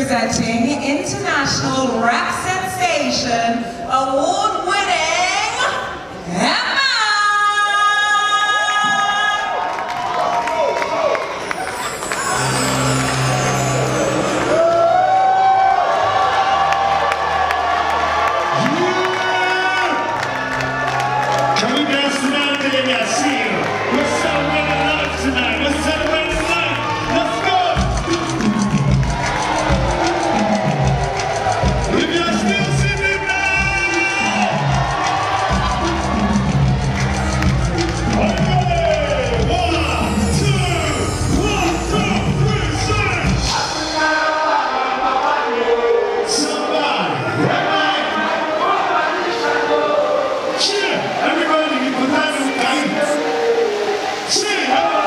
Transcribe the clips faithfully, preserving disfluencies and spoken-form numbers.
Presenting international rap sensation, award-winning Emma! Can we dance tonight, baby? I see you. We're celebrating life tonight. We're celebrating life. Let's go. If you're still sitting now. Okay. One, two, one, two, three, sing. Somebody. Cheer. Everybody, put that in the guidance. Cheer.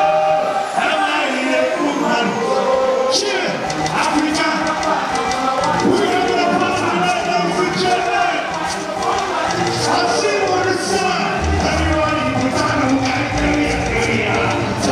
Cheer. Africa. We're having a party tonight, ladies and gentlemen. I see you on the side. Everybody, put that in the guidance.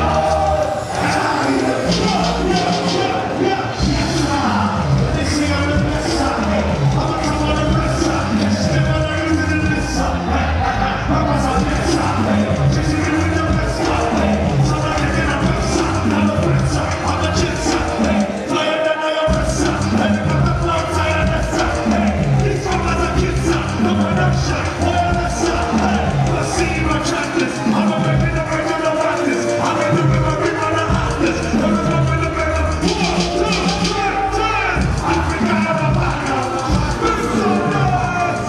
They sing on the best side. I'ma come on the best side. Step on the music in this side. Mama's on this side. Just give me the best side. Somebody get a best side. I'm the best side. I'm the jet side. Flyer than I am best side. And you got the flow tight on that side. These mamas are kids side. No production. Boy on that side. Let's see my track list. I'm a baby the virgin of practice. I'm in the river, bring on the hotness. I'm a baby the virgin. One, two, three, ten. Africa, I'm a backer. This is so nice.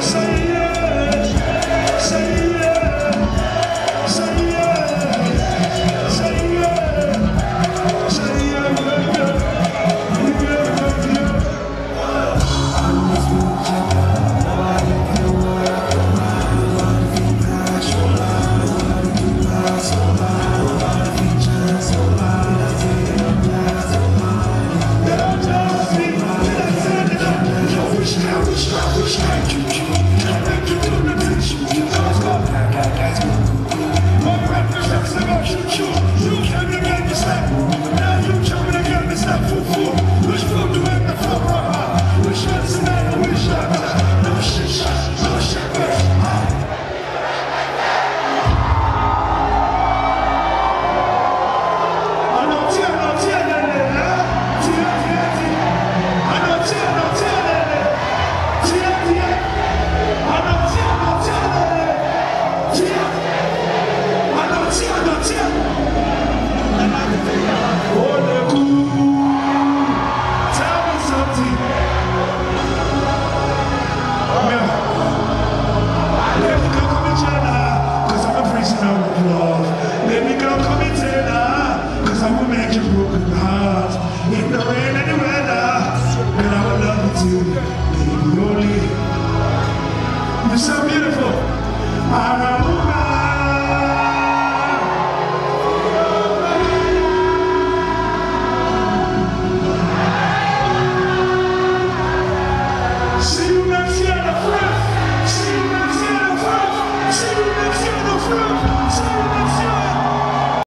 You're so beautiful.